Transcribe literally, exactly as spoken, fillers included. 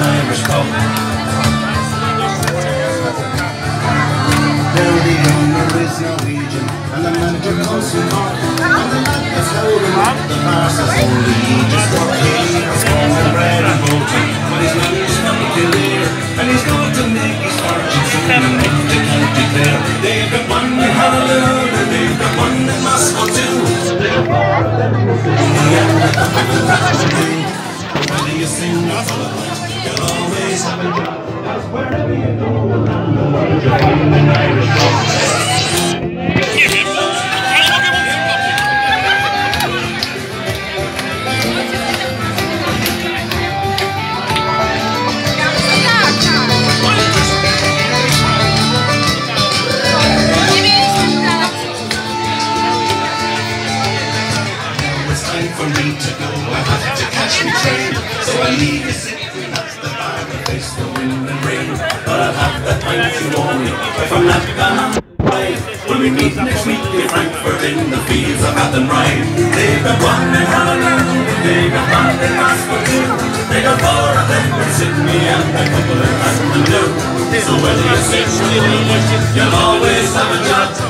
Irish pub. Now the owner is Norwegian and the manager comes from Cork, and the lad that's holding up the bars is only just got here. He's born and bred in Bolton, but he's managed from Kildare, and he's going to make his fortune soon and make the county clear. They've got one in Honolulu, they've got one in Moscow too. They've got them in Sydney and the couple whether you sing or follow, you'll always have a job. That's wherever you go around the world, you'll find an Irish pub. For me to go, I have to catch the train, so I leave the city at the bar and face the wind and rain. But I'll have that pint you owe me if I'm not gone on the way. When we meet next week in Frankfurt in the fields of Athenry, they've got one in Honolulu, they've got one in Moscow too. They got four of them in Sydney and a couple in Kathmandu. So whether you sit or you you'll always have a job.